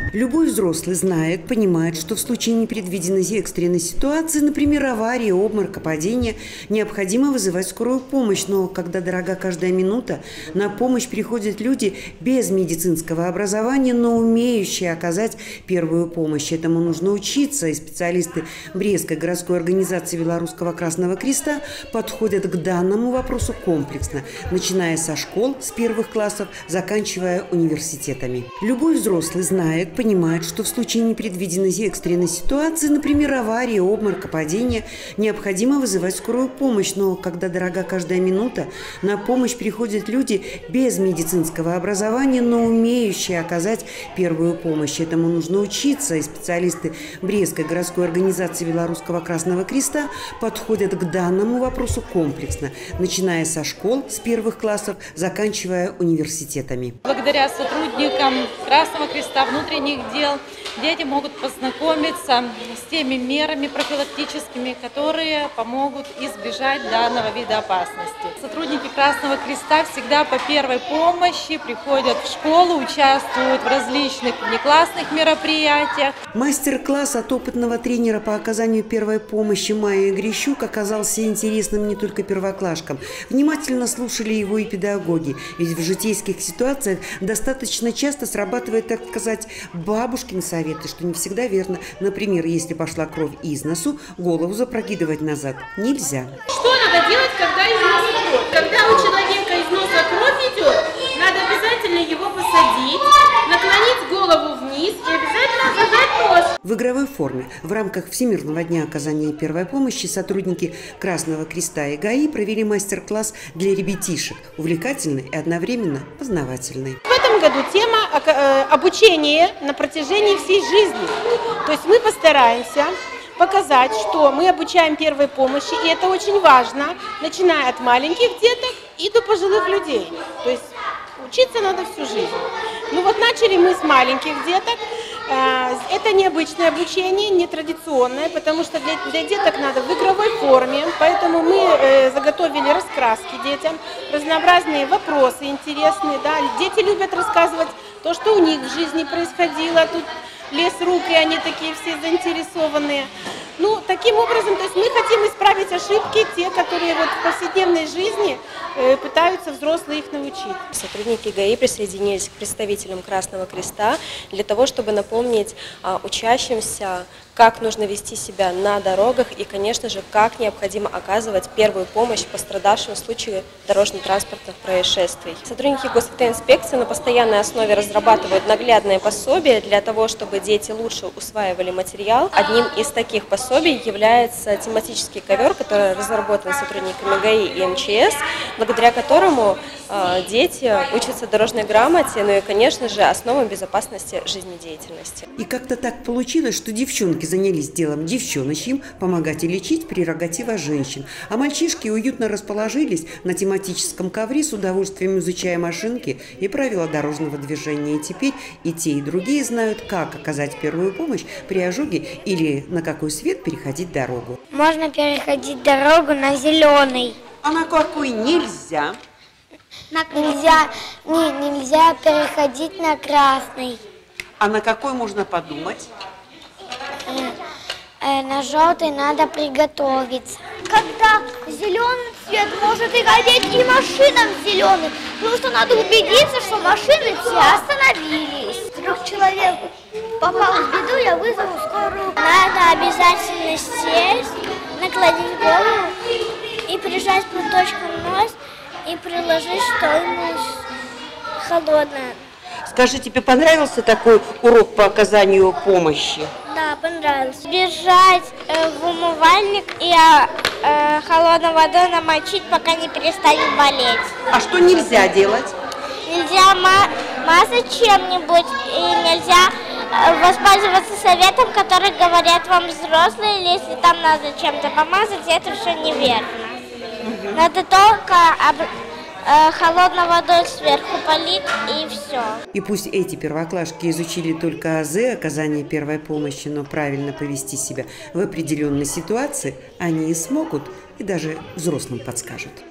Любой взрослый знает, понимает, что в случае непредвиденной экстренной ситуации, например, аварии, обморока, падения, необходимо вызывать скорую помощь. Но когда дорога каждая минута, на помощь приходят люди без медицинского образования, но умеющие оказать первую помощь. Этому нужно учиться, и специалисты Брестской городской организации Белорусского Красного Креста подходят к данному вопросу комплексно, начиная со школ, с первых классов, заканчивая университетами. Любой взрослый знает, понимает, что в случае непредвиденной экстренной ситуации, например, аварии, обморока, падения, необходимо вызывать скорую помощь. Но когда дорога каждая минута, на помощь приходят люди без медицинского образования, но умеющие оказать первую помощь. Этому нужно учиться, и специалисты Брестской городской организации Белорусского Красного Креста подходят к данному вопросу комплексно, начиная со школ, с первых классов, заканчивая университетами. Благодаря сотрудникам Красного Креста, внутренних дел, дети могут познакомиться с теми мерами профилактическими, которые помогут избежать данного вида опасности. Сотрудники Красного Креста всегда по первой помощи приходят в школу, участвуют в различных внеклассных мероприятиях. Мастер-класс от опытного тренера по оказанию первой помощи Майи Грищук оказался интересным не только первоклашкам. Внимательно слушали его и педагоги, ведь в житейских ситуациях достаточно часто срабатывает, так сказать, бабушкины советы, что не всегда верно. Например, если пошла кровь из носу, голову запрокидывать назад нельзя. Что надо делать, когда из носа кровь? Когда у человека из носа кровь идет, надо обязательно его посадить, наклонить голову вниз и обязательно зажать нос. В игровой форме в рамках Всемирного дня оказания первой помощи сотрудники Красного Креста и ГАИ провели мастер-класс для ребятишек, увлекательный и одновременно познавательный. В этом году тема обучения на протяжении всей жизни. То есть мы постараемся показать, что мы обучаем первой помощи, и это очень важно, начиная от маленьких деток и до пожилых людей. То есть учиться надо всю жизнь. Ну вот начали мы с маленьких деток. Это необычное обучение, нетрадиционное, потому что для деток надо в игровой форме, поэтому мы заготовили раскраски детям, разнообразные вопросы интересные. Да. Дети любят рассказывать то, что у них в жизни происходило, тут лес рук, и они такие все заинтересованные. Ну, таким образом, то есть мы хотим исправить ошибки, те, которые вот в повседневной жизни пытаются взрослые их научить. Сотрудники ГАИ присоединились к представителям Красного Креста для того, чтобы напомнить учащимся, как нужно вести себя на дорогах и, конечно же, как необходимо оказывать первую помощь пострадавшим в случае дорожно-транспортных происшествий. Сотрудники госавтоинспекции на постоянной основе разрабатывают наглядные пособия для того, чтобы дети лучше усваивали материал. Одним из таких пособий является тематический ковер, который разработан сотрудниками ГАИ и МЧС, благодаря которому дети учатся дорожной грамоте, ну и, конечно же, основам безопасности жизнедеятельности. И как-то так получилось, что девчонки занялись делом девчоночьим, помогать и лечить прерогатива женщин. А мальчишки уютно расположились на тематическом ковре, с удовольствием изучая машинки и правила дорожного движения. И теперь и те, и другие знают, как оказать первую помощь при ожоге или на какой свет переходить дорогу. Можно переходить дорогу на зеленый. А на какой нельзя? Нельзя переходить на красный. А на какой можно подумать? На желтый надо приготовиться. Когда зеленый цвет, может и гореть и машинам зеленый. Потому что надо убедиться, что машины все остановились. Вдруг человек попал в беду, я вызову скорую. Надо обязательно сесть, наклонить голову и прижать платочком нос и приложить что-нибудь холодное. Скажи, тебе понравился такой урок по оказанию помощи? Да, понравился. Бежать в умывальник и холодной водой намочить, пока не перестанет болеть. А что нельзя делать? Нельзя мазать чем-нибудь и нельзя воспользоваться советом, который говорят вам взрослые, или если там надо чем-то помазать, это все неверно. Надо только холодной водой сверху полить и все. И пусть эти первоклашки изучили только азы оказания первой помощи, но правильно повести себя в определенной ситуации они и смогут, и даже взрослым подскажут.